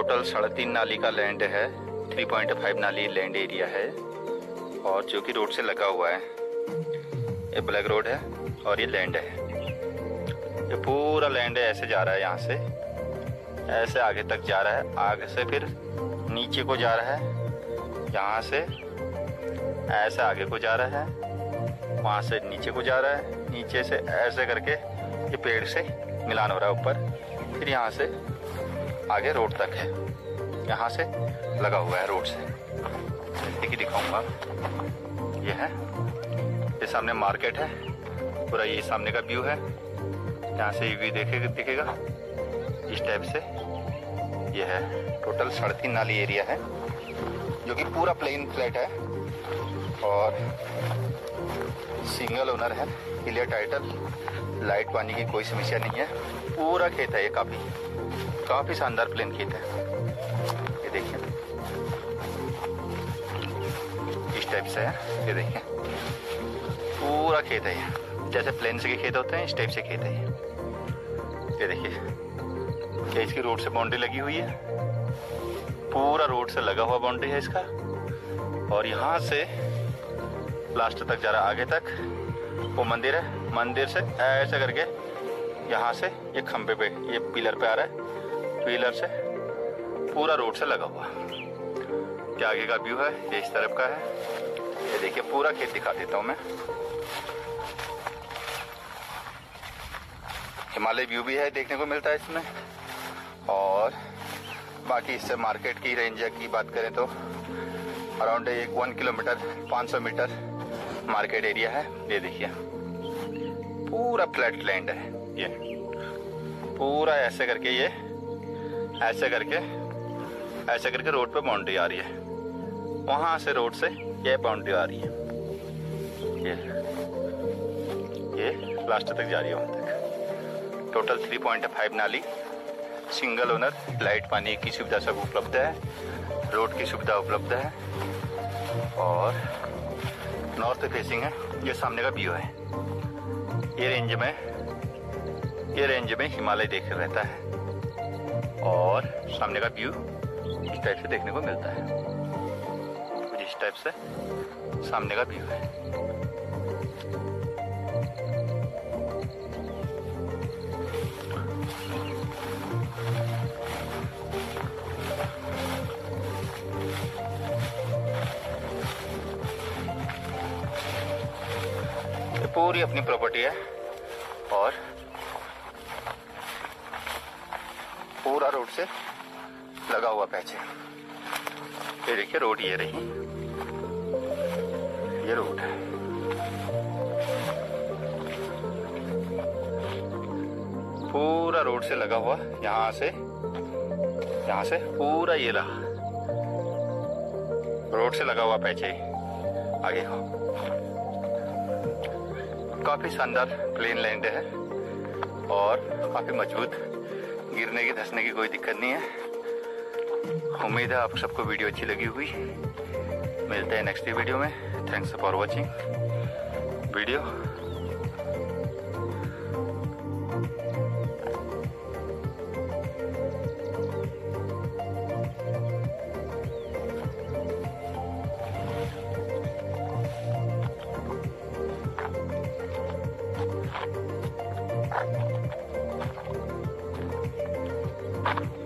Total 3.5 नाली का land है, 3.5 नाली लैंड एरिया है और जो कि रोड से लगा हुआ है। ये ब्लैक रोड है और ये लैंड है। ये पूरा लैंड है, ऐसे जा रहा है, यहाँ से ऐसे आगे तक जा रहा है, आगे से फिर नीचे को जा रहा है, यहाँ से ऐसे आगे को जा रहा है, वहाँ से नीचे को जा रहा है, नीचे से ऐसे करके ये पेड़ से मिलान हो रहा है ऊपर, फिर यहाँ से आगे रोड तक है, यहाँ से लगा हुआ है रोड से। देखिए दिखाऊंगा, ये है, ये सामने मार्केट है पूरा, ये सामने का व्यू है, यहाँ से ये व्यू दिखेगा इस टाइप से। ये है टोटल 3.5 नाली एरिया है जो कि पूरा प्लेन फ्लैट है और सिंगल ओनर है, क्लियर टाइटल, लाइट पानी की कोई समस्या नहीं है। पूरा खेत है, ये काफी शानदार प्लेन खेत है। ये देखिए इस टाइप से है, ये देखिए पूरा खेत है, ये जैसे प्लेन से के खेत होते हैं इस टाइप से खेत है ये देखिए। क्या इसकी रोड से बाउंड्री लगी हुई है, पूरा रोड से लगा हुआ बाउंड्री है इसका, और यहाँ से लास्ट तक जा रहा है, आगे तक वो मंदिर है, मंदिर से ऐसे करके यहाँ से ये खंबे पे, ये पिलर पे आ रहा है, पिलर से पूरा रोड से लगा हुआ। क्या आगे का व्यू है, ये इस तरफ का है। ये देखिए पूरा खेत दिखा देता हूँ मैं। हिमालय व्यू भी है, देखने को मिलता है इसमें। और बाकी इससे मार्केट की रेंज की बात करें तो around 1 kilometre 500 metre market area है। ये देखिए पूरा फ्लैट लैंड है, ये पूरा ऐसे करके, ये ऐसे करके रोड पे बाउंड्री आ रही है, वहां से रोड से ये बाउंड्री आ रही है, ये लास्ट तक जा रही है वहां तक। टोटल 3.5 नाली, सिंगल ओनर, लाइट पानी की सुविधा सब उपलब्ध है, रोड की सुविधा उपलब्ध है और नॉर्थ फेसिंग है। ये सामने का व्यू है। ये रेंज में हिमालय देख रहता है और सामने का व्यू इस टाइप से देखने को मिलता है, कुछ इस टाइप से सामने का व्यू है। ये पूरी अपनी प्रॉपर्टी है और पूरा रोड से लगा हुआ पैच है। ये देखिए रोड, ये रही, ये रोड है। पूरा रोड से लगा हुआ, यहाँ से पूरा ये रहा, रोड से लगा हुआ पैच है आगे। काफी शानदार प्लेन लैंड है और काफी मजबूत, गिरने की धंसने की कोई दिक्कत नहीं है। उम्मीद है आप सबको वीडियो अच्छी लगी होगी। मिलते हैं नेक्स्ट वीडियो में। Thanks for watching video. you